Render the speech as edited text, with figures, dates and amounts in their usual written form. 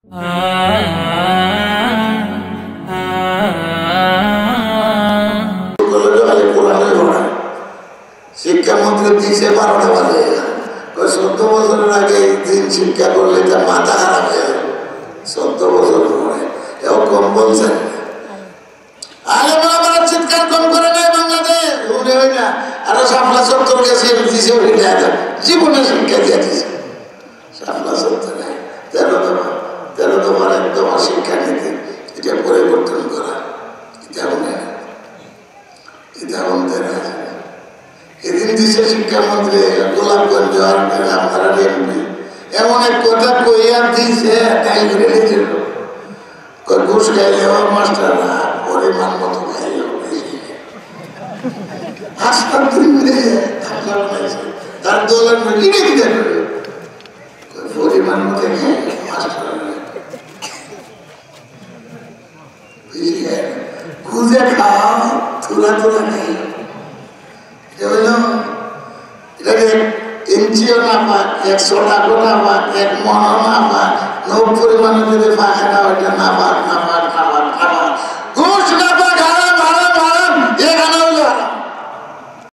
শিক্ষামন্ত্রী দিচ্ছে 12টা বাজে 14 বছরের আগে দিন শিক্ষা করলে তার মাথা খারাপ হয়ে যাবে 14 বছর পরে এও কম বলছেন আগে বরাবর চিৎকার কম করে নেয় বাংলাদেশ মনে হয় না আরো শাপলা 70 গেছে দিছে জীবনে শিক্ষা দিয়ে দিছে শাপলা 70 নাই 13 তোমার একদম শিক্ষা নীতি এটা পরিবর্তন করা এটা আমাদের এদিন দিচ্ছে শিক্ষামন্ত্রী গোলাপগঞ্জ আপনারা এমপি এমন এক কথা কইয়া দিছে তাই করে নিজের ঘুষ খাইলেও মাস্টাররা পরিমাণ মতো খাইলেও হাসপাতাল তার দোলের লিখে দিতে পরিমাণ মতো খাই মাস্টার খুঁজে খাওয়া তুলা তুলা খাই এটাকে ইঞ্চিও না পাক 100 টাকা না পাক 1 মনও না পাক নৌ পরিমাণে যদি পাখা না ওইটা না পাক